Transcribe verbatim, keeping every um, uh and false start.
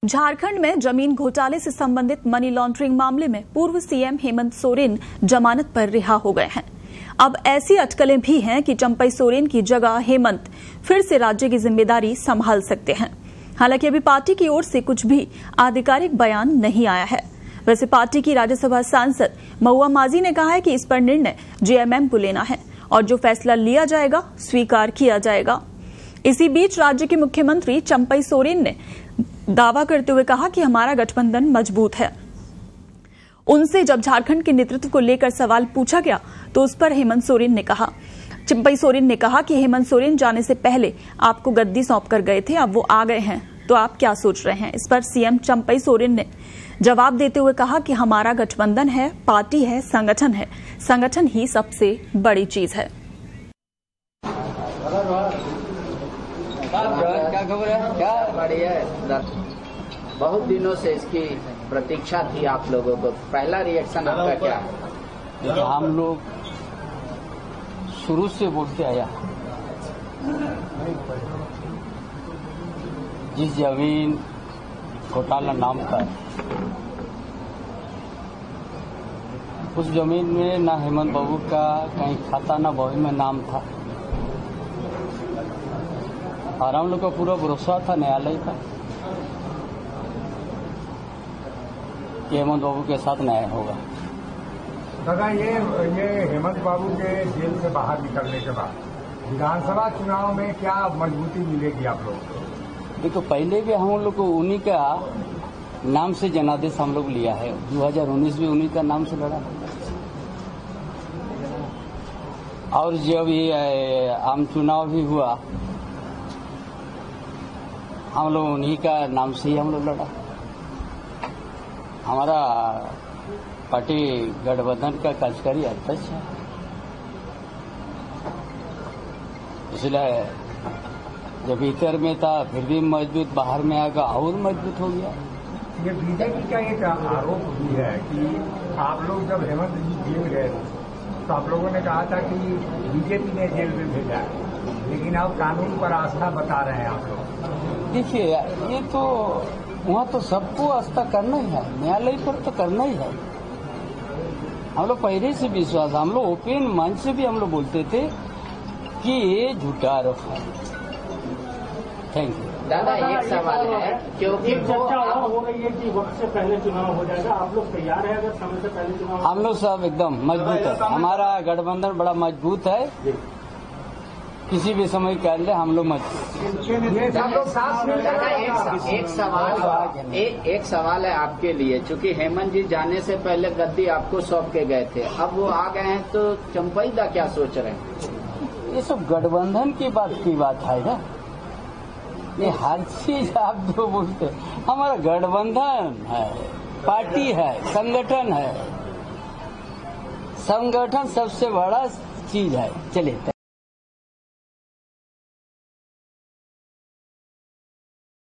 झारखंड में जमीन घोटाले से संबंधित मनी लॉन्ड्रिंग मामले में पूर्व सीएम हेमंत सोरेन जमानत पर रिहा हो गए हैं। अब ऐसी अटकलें भी हैं कि चंपई सोरेन की जगह हेमंत फिर से राज्य की जिम्मेदारी संभाल सकते हैं। हालांकि अभी पार्टी की ओर से कुछ भी आधिकारिक बयान नहीं आया है। वैसे पार्टी की राज्यसभा सांसद महुआ माजी ने कहा है कि इस पर निर्णय जेएमएम को लेना है और जो फैसला लिया जाएगा स्वीकार किया जाएगा। इसी बीच राज्य के मुख्यमंत्री चंपई सोरेन ने दावा करते हुए कहा कि हमारा गठबंधन मजबूत है। उनसे जब झारखंड के नेतृत्व को लेकर सवाल पूछा गया तो उस पर हेमंत सोरेन ने कहा चंपई सोरेन ने कहा कि हेमंत सोरेन जाने से पहले आपको गद्दी सौंप कर गए थे, अब वो आ गए हैं तो आप क्या सोच रहे हैं। इस पर सीएम चंपई सोरेन ने जवाब देते हुए कहा कि हमारा गठबंधन है, पार्टी है, संगठन है, संगठन ही सबसे बड़ी चीज है। क्या खबर है? क्या बढ़िया है। बहुत दिनों से इसकी प्रतीक्षा थी आप लोगों को। पहला रिएक्शन आपका क्या है? हम लोग शुरू से बोलते आया, जिस जमीन घोटाला नाम का उस जमीन में ना हेमंत बाबू का कहीं खाता ना बही में नाम था और हम लोग का पूरा भरोसा था न्यायालय का कि हेमंत बाबू के साथ न्याय होगा। दादा, ये ये हेमंत बाबू के जेल से बाहर निकलने के बाद विधानसभा चुनाव में क्या मजबूती मिलेगी आप लोग को? देखो, पहले भी हम लोग को उन्हीं का नाम से जनादेश हम लोग लिया है। दो हज़ार उन्नीस में उन्हीं का नाम से लड़ा और जब ये आम चुनाव भी हुआ हम लोग उन्हीं का नाम से ही हम लोग लड़ा। हमारा पार्टी गठबंधन का कार्यकारी अध्यक्ष है, इसलिए जब भीतर में था फिर भी मजबूत, बाहर में आएगा और मजबूत हो गया। ये बीजेपी का एक आरोप भी है कि आप लोग जब हेमंत जी जेल गए तो आप लोगों ने कहा था कि बीजेपी ने जेल में भेजा है, लेकिन अब कानून पर आस्था बता रहे हैं आप लोग। देखिए, ये तो वहाँ तो सबको आस्था करना ही है, न्यायालय पर तो करना ही है। हम लोग पहले से विश्वास, हम लोग ओपन मंच से भी हम लोग बोलते थे कि ये झूठा आरोप है। Thank you. दादा, एक सवाल है, क्योंकि चर्चा हो रही है कि वक्त से पहले चुनाव हो जाएगा, आप लोग तैयार हैं? अगर समय से पहले चुनाव, हम लोग सब एकदम मजबूत है, हमारा गठबंधन बड़ा मजबूत है, किसी भी समय कह ले हम लोग मजबूत। एक सवाल ए, एक सवाल है आपके लिए, चूंकि हेमंत जी जाने से पहले गद्दी आपको सौंप के गए थे, अब वो आ गए हैं तो चंपई दा क्या सोच रहे हैं? ये सब गठबंधन की बात की बात है ना, ये हर चीज आप जो बोलते, हमारा गठबंधन है, पार्टी है, संगठन है, संगठन सबसे बड़ा चीज है। चलिए।